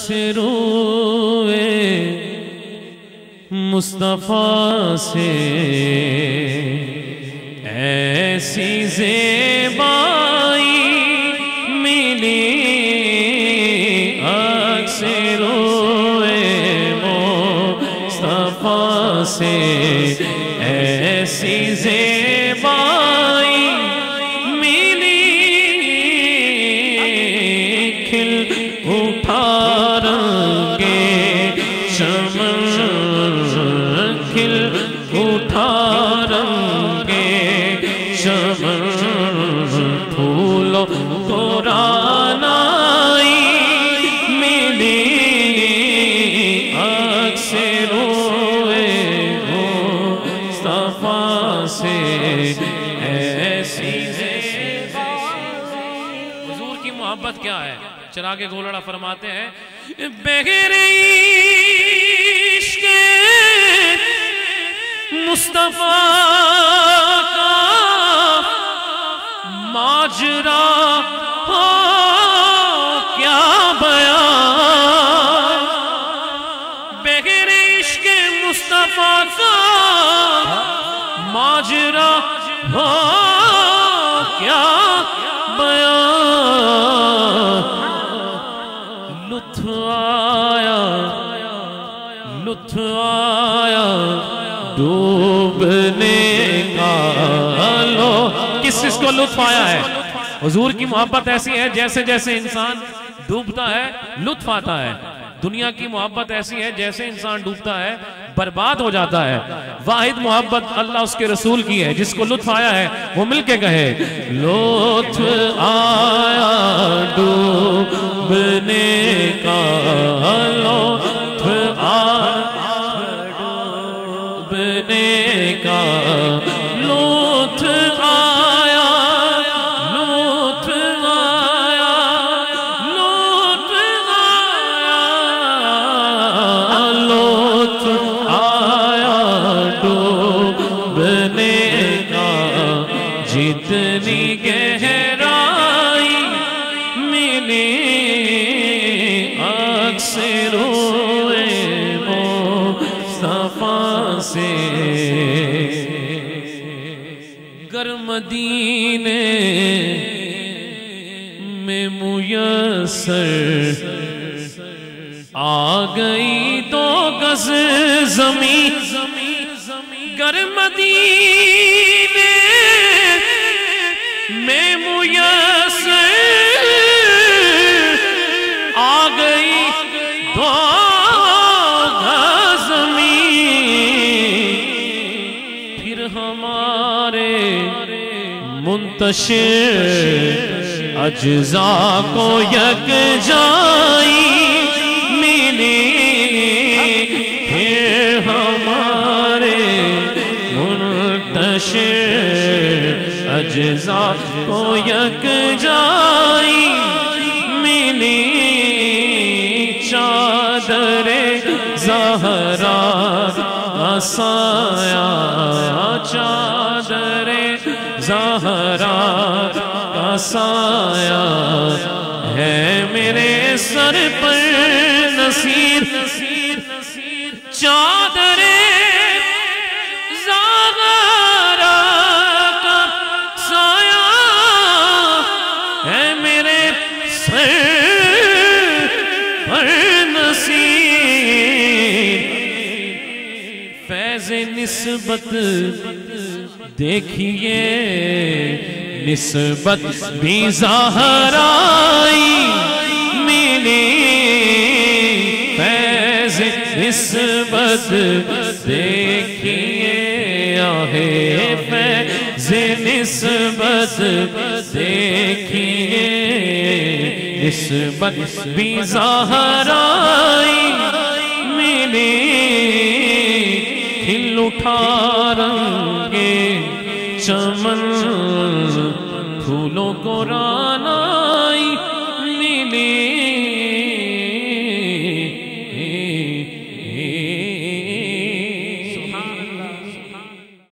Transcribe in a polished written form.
روئے مصطفیٰ سے ایسی زیبائی ملی عکس روئے مصطفیٰ سے ایسی زیبائی ملی کھل اٹھا رنگے چمن کھل اٹھا رنگے چمن پھولوں کو رانائی ملی عکس روئے مصطفیٰ سے ایسی حضور کی محبت کیا ہے؟ چراغ گولڑا فرماتے ہیں بغیر عشق مصطفیٰ کا ماجرا ہو کیا بیان بغیر عشق مصطفیٰ کا ماجرا ہو کیا بیان لطف آیا ڈوبنے کا لو کس کو لطف آیا ہے؟ حضور کی محبت ایسی ہے جیسے جیسے انسان ڈوبتا ہے لطف آتا ہے. دنیا کی محبت ایسی ہے جیسے انسان ڈوبتا ہے برباد ہو جاتا ہے. واحد محبت اللہ اس کے رسول کی ہے. جس کو لطف آیا ہے وہ مل کے کہے لطف آیا ڈوبنے کا لطف آیا ڈوبنے کا لطف آیا لطف آیا لطف آیا لطف آیا ڈوبنے کا جتنی گہرائی ملی عکس روئے مصطفیٰ سے گر مدینے میں میسر آ گئی 2 گز زمین گر مدینے میں میسر آ گئی 2 گز زمین پھر ہمارے منتشر اجزاء کو یکجائی ملی پھر ہمارے منتشر اجزاء کو یکجائی ملی چادر زہرا کا سایہ چادر زہرا کا سایہ ہے میرے سر پر نصیر چادر زہرا کا سایہ ہے میرے سر پر نصیر فیض نسبت دیکھیے نسبت بھی زہرائی ملی فیض نسبت دیکھیے آہے فیض نسبت دیکھیے نسبت بھی زہرائی ملی کھل اٹھا رنگے چمن پھولوں کو رانا